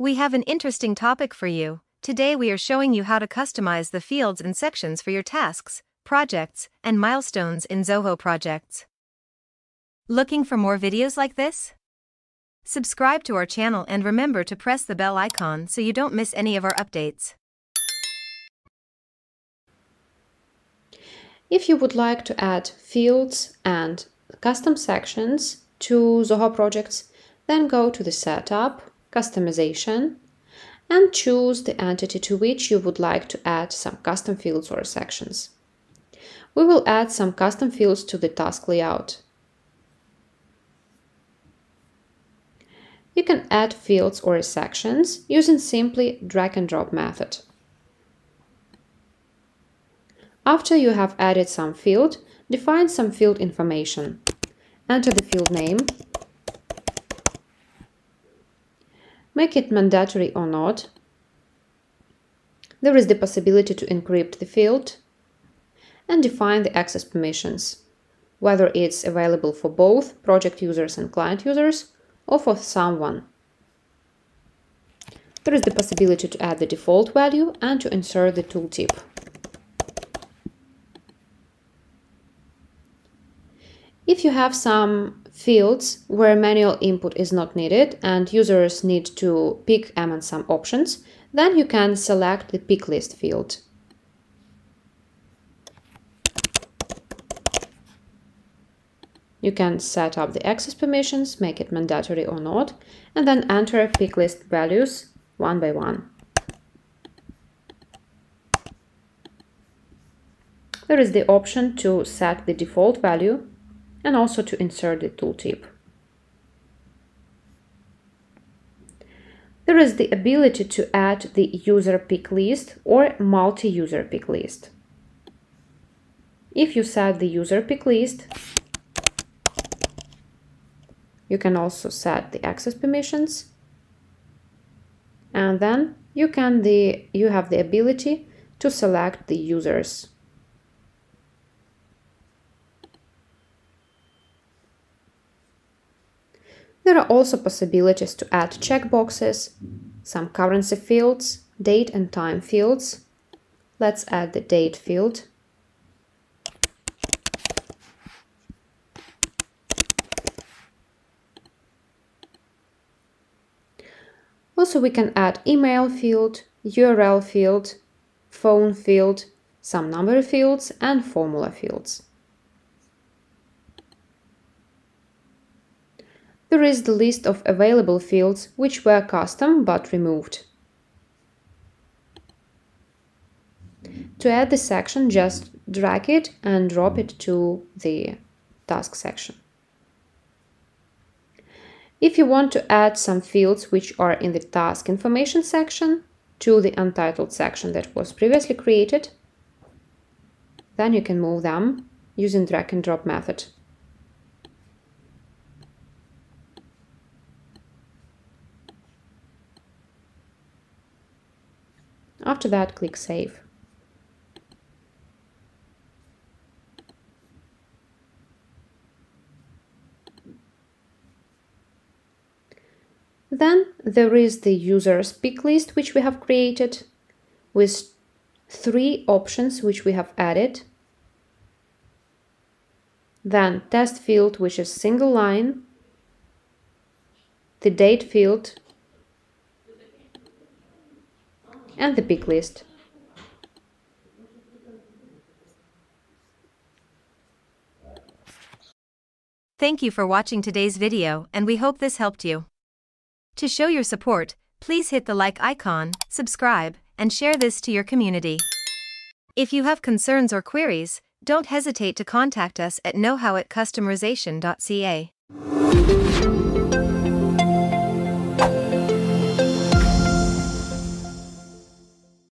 We have an interesting topic for you. Today we are showing you how to customize the fields and sections for your tasks, projects, and milestones in Zoho Projects. Looking for more videos like this? Subscribe to our channel and remember to press the bell icon so you don't miss any of our updates. If you would like to add fields and custom sections to Zoho Projects, then go to the Setup, Customization, and choose the entity to which you would like to add some custom fields or sections. We will add some custom fields to the task layout. You can add fields or sections using simply drag and drop method. After you have added some field, define some field information. Enter the field name, make it mandatory or not. There is the possibility to encrypt the field and define the access permissions, whether it's available for both project users and client users or for someone. There is the possibility to add the default value and to insert the tooltip. If you have some fields where manual input is not needed and users need to pick among some options, then you can select the picklist field. You can set up the access permissions, make it mandatory or not, and then enter picklist values one by one. There is the option to set the default value and also to insert the tooltip. There is the ability to add the user pick list or multi-user pick list. If you set the user pick list, you can also set the access permissions, and then you have the ability to select the users. There are also possibilities to add checkboxes, some currency fields, date and time fields. Let's add the date field. Also, we can add email field, URL field, phone field, some number fields, and formula fields. There is the list of available fields which were custom but removed. To add the section, just drag it and drop it to the task section. If you want to add some fields which are in the task information section to the untitled section that was previously created, then you can move them using drag and drop method. After that, click Save. Then there is the user's pick list which we have created with 3 options which we have added. Then test field which is single line, the date field, and the pick list. Thank you for watching today's video, and we hope this helped you. To show your support, please hit the like icon, subscribe, and share this to your community. If you have concerns or queries, don't hesitate to contact us at knowhow@customerization.ca.